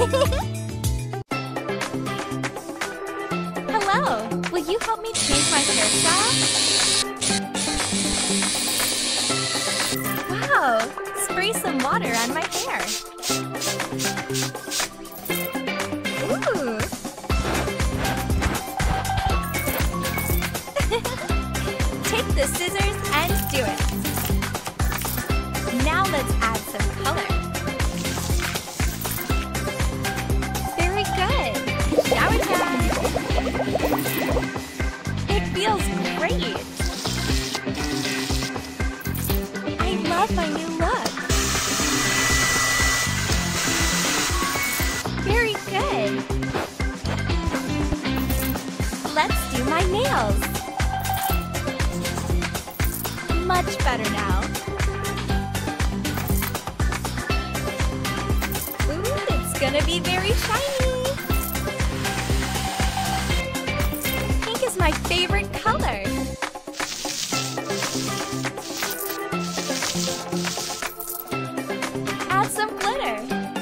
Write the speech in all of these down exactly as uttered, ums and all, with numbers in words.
Hello, will you help me change my hairstyle? Wow, spray some water on my hair. Ooh. Take the scissors and do it. Now let's add some color. Very good. Shower time. It feels great. I love my new look. Very good. Let's do my nails. Much better now. Ooh, it's gonna be very shiny. Pink is my favorite color. Add some glitter.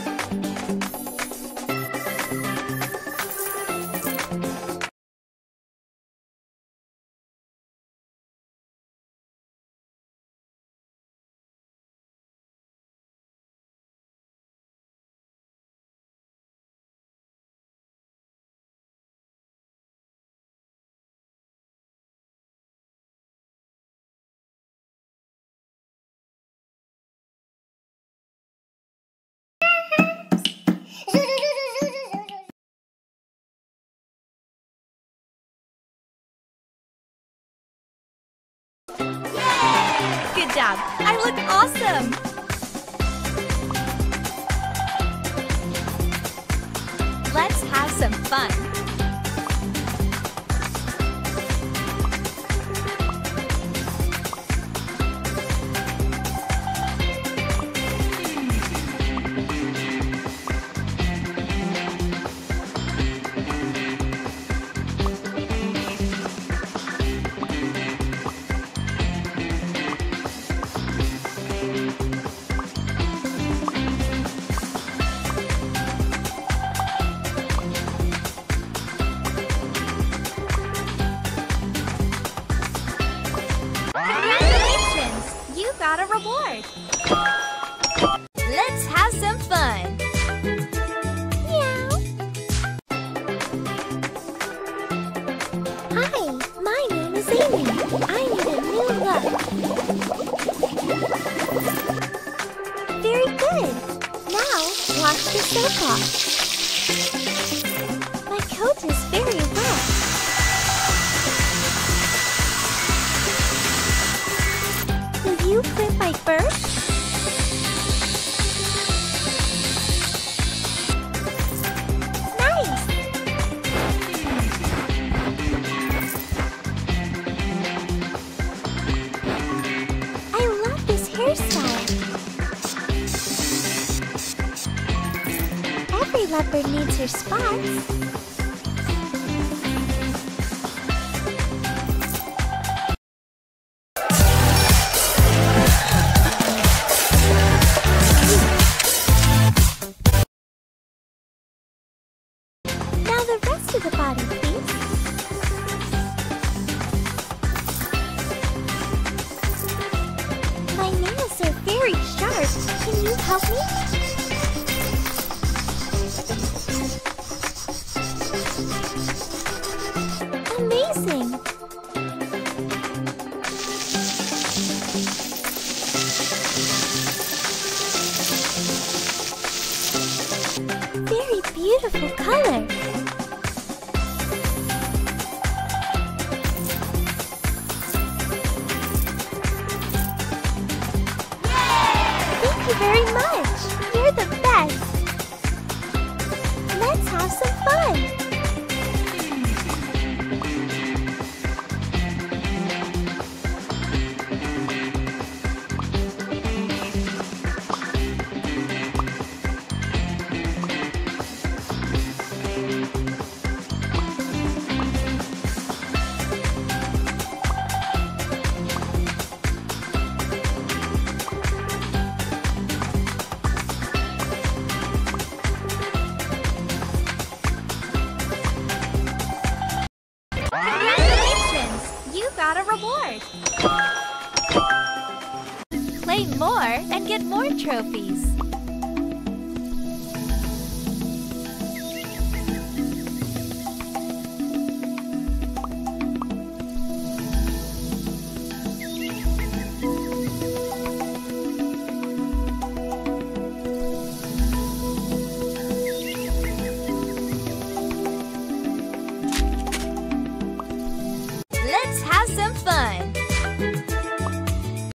Good job! I look awesome! Let's have some fun! Congratulations! You got a reward! Let's have some fun! Meow! Hi, my name is Amy. I need a new look. Very good! Now, wash the soap off. My coat is very wet. Will you clip my fur? Nice! I love this hairstyle. Every leopard needs her spots. To the body, please. My nails are very sharp. Can you help me? Amazing! Very beautiful color. Thank you very much! You're the best! Let's have some fun! more trophies.